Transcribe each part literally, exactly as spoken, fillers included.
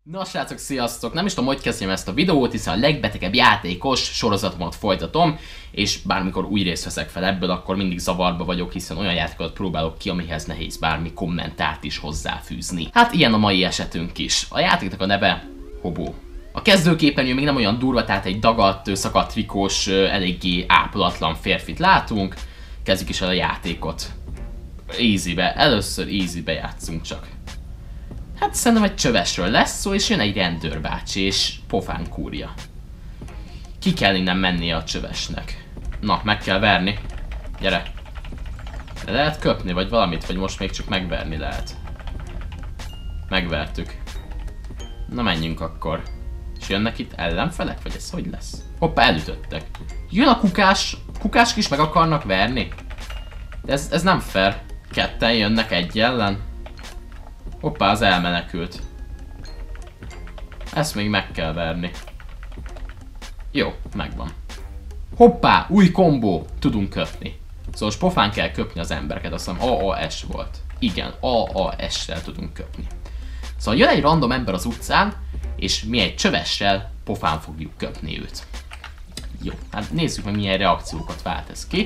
Na srácok, sziasztok! Nem is tudom, hogy kezdjem ezt a videót, hiszen a legbetegebb játékos sorozatomat folytatom, és bármikor új részt veszek fel ebből, akkor mindig zavarba vagyok, hiszen olyan játékokat próbálok ki, amihez nehéz bármi kommentárt is hozzáfűzni. Hát ilyen a mai esetünk is. A játéknak a neve Hobo. A kezdőképernyő még nem olyan durva, tehát egy dagadt, szakadt trikós, eléggé ápolatlan férfit látunk. Kezdjük is el a játékot. Easybe, először easybe játszunk csak. Hát szerintem egy csövesről lesz szó, és jön egy rendőrbácsi, és pofán kúrja. Ki kell innen mennie a csövesnek. Na, meg kell verni. Gyere. De lehet köpni, vagy valamit, vagy most még csak megverni lehet. Megvertük. Na menjünk akkor. És jönnek itt ellenfelek, vagy ez hogy lesz? Hoppá, elütöttek. Jön a kukás, kukások is meg akarnak verni? De ez, ez nem fair. Ketten jönnek egy ellen. Hoppá, az elmenekült. Ezt még meg kell verni. Jó, megvan. Hoppá, új kombó. Tudunk köpni. Szóval most pofán kell köpni az embereket, azt hiszem A A S volt. Igen, A A S-sel tudunk köpni. Szóval jön egy random ember az utcán, és mi egy csövessel pofán fogjuk köpni őt. Jó, hát nézzük meg milyen reakciókat vált ez ki.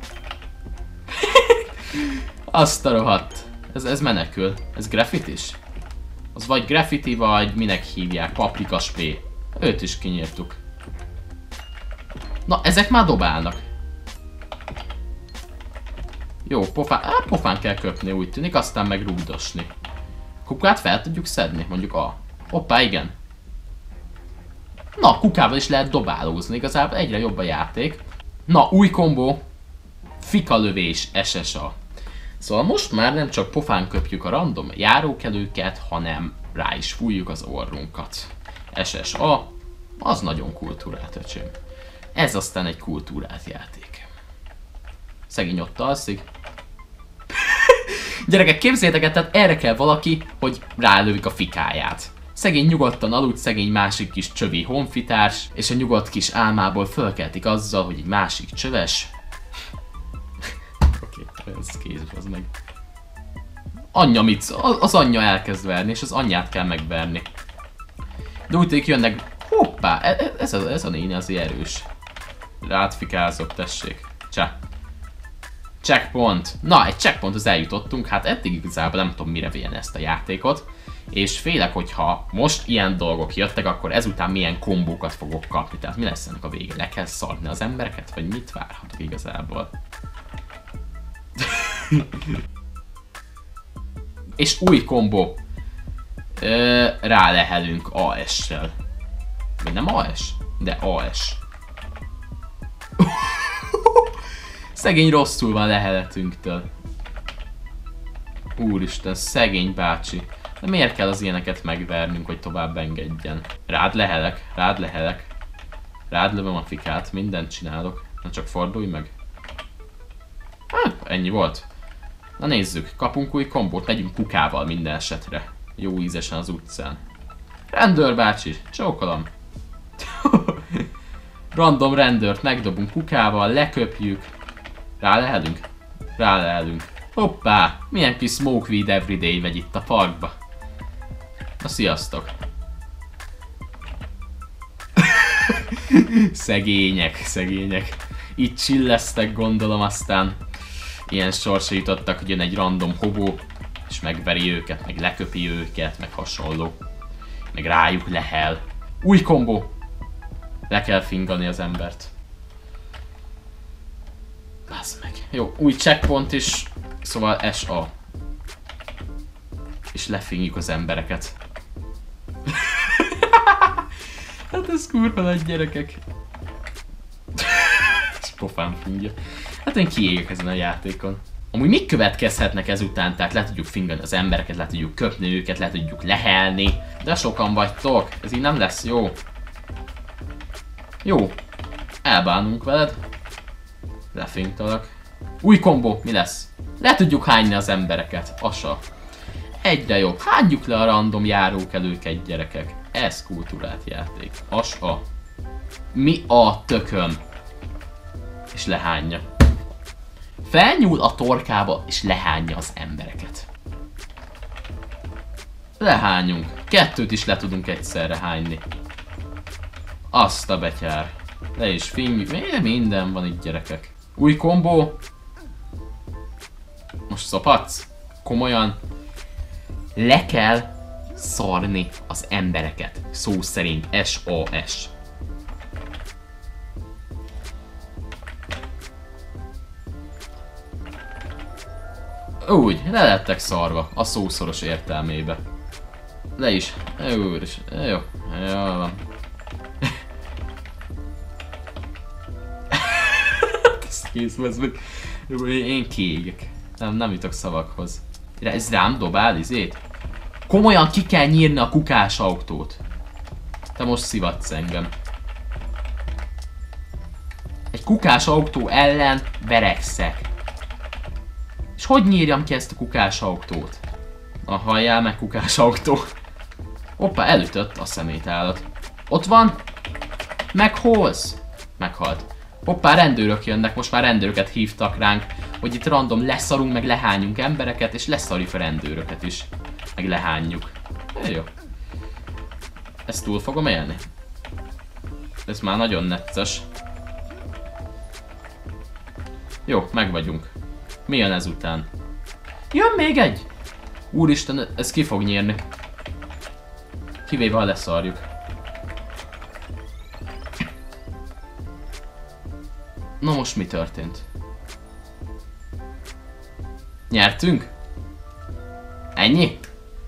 Azt a rohadt. Ez, ez menekül. Ez graffitis? Az vagy graffiti, vagy minek hívják? Paprika spray. Őt is kinyírtuk. Na, ezek már dobálnak. Jó, pofán, á, pofán kell köpni, úgy tűnik, aztán meg rúgdosni. Kukát fel tudjuk szedni, mondjuk A. Hoppá, igen. Na, kukával is lehet dobálózni, igazából egyre jobb a játék. Na, új kombó. Fikalövés S S A. Szóval most már nem csak pofán köpjük a random járókelőket, hanem rá is fújjuk az orrunkat. S S A, az nagyon kultúrált, öcsém. Ez aztán egy kultúrált játék. Szegény ott alszik. Gyerekek, képzeljétek el, tehát erre kell valaki, hogy rálövik a fikáját. Szegény nyugodtan aludt, szegény másik kis csövi honfitárs, és a nyugodt kis álmából fölkeltik azzal, hogy egy másik csöves... Ez kéz, az meg. Anyja mit? Az anyja elkezd verni, és az anyját kell megverni. De úgy tűnik jönnek. Hoppá! Ez a, ez a néni azért erős. Rátfikázok, tessék. Cseh. Checkpoint. Na, egy checkpointhoz eljutottunk. Hát eddig igazából nem tudom mire vélni ezt a játékot. És félek, hogyha most ilyen dolgok jöttek, akkor ezután milyen kombókat fogok kapni. Tehát mi lesz ennek a vége? Le kell szarni az embereket? Vagy mit várhatok igazából? És új kombó. Ö, rálehelünk A S-sel. Vagy nem A S? De A S. Szegény rosszul van leheletünktől. Úristen, szegény bácsi. De miért kell az ilyeneket megvernünk, hogy tovább engedjen? Rád lehelek, rád lehelek. Rád lövöm a fikát, mindent csinálok. Na csak fordulj meg. Hát, ennyi volt. Na nézzük, kapunk új kombót, megyünk kukával minden esetre. Jó ízesen az utcán. Rendőr bácsi, csókolom. Random rendőrt megdobunk kukával, leköpjük. Rálehelünk? Rálehelünk. Hoppá, milyen kis smoke weed everyday megy itt a parkba. Na sziasztok. Szegények, szegények. Itt chilleztek, gondolom, aztán ilyen sorsra jutottak, hogy jön egy random hobó, és megveri őket, meg leköpi őket, meg hasonló. Meg rájuk lehel. Új kombó! Le kell fingani az embert. Bázd meg. Jó, új checkpoint is, szóval S A. És lefingjuk az embereket. Hát ez kurva nagy, gyerekek. Pofán fingja. Hát én kiégek ezen a játékon. Amúgy mik következhetnek ezután? Tehát le tudjuk fingani az embereket, le tudjuk köpni őket, le tudjuk lehelni. De sokan vagytok, ez így nem lesz jó. Jó. Elbánunk veled. Lefingtalak. Új kombó, mi lesz? Le tudjuk hányni az embereket. Asa. Egyre jobb. Hányjuk le a random járókelőket, gyerekek. Ez kultúrált játék. Asa. Mi a tököm? És lehányja. Felnyúl a torkába, és lehányja az embereket. Lehányunk. Kettőt is le tudunk egyszerre hányni. Azt a betyár. Le is fingjük. Minden van itt, gyerekek. Új kombó. Most szopatsz? Komolyan? Le kell szarni az embereket. Szó szerint. es o es. Úgy, le lettek szarva. A szószoros értelmébe. Le is. Úr is. Jó. Jó van. Ez kész, ez meg. Én kiégek. Nem, nem jutok szavakhoz. Ez rám dobál izét? Komolyan ki kell nyírni a kukás autót. Te most szivatsz engem. Egy kukás autó ellen verekszek. És hogy nyírjam ki ezt a kukás autót? Na halljál meg, kukás autó. Hoppá, elütött a szemétállat. Ott van. Meghoz. Meghalt. Hoppá, rendőrök jönnek, most már rendőröket hívtak ránk, hogy itt random leszarunk, meg lehányunk embereket, és leszarjuk a rendőröket is. Meg lehányjuk. Jó. Ezt túl fogom élni. Ez már nagyon necces. Jó, meg vagyunk. Mi jön ezután? Jön még egy! Úristen, ez ki fog nyírni. Kivéve, ha leszarjuk. Na most mi történt? Nyertünk? Ennyi?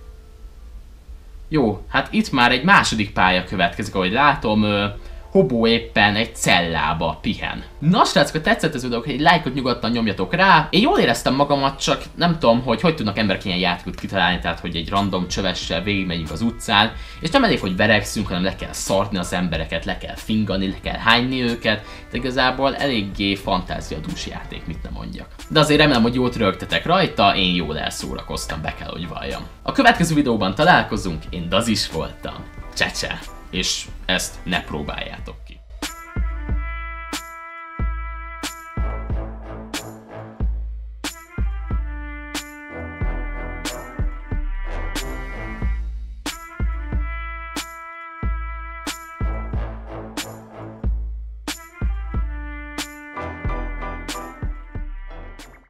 Jó, hát itt már egy második pálya következik, ahogy látom. Hobó éppen egy cellába pihen. Na srácok, ha tetszett ez a videó, egy lájkot nyugodtan nyomjatok rá. Én jól éreztem magamat, csak nem tudom, hogy hogy tudnak emberek ilyen játékot kitalálni, tehát hogy egy random csövessel végigmegyünk az utcán, és nem elég, hogy verekszünk, hanem le kell szarni az embereket, le kell fingani, le kell hányni őket, de igazából eléggé fantáziadús játék, mit nem mondjak. De azért remélem, hogy jót rögtetek rajta, én jól elszórakoztam, be kell, hogy valljam. A következő videóban találkozunk, én Dazis voltam. Csá-csá! És ezt ne próbáljátok.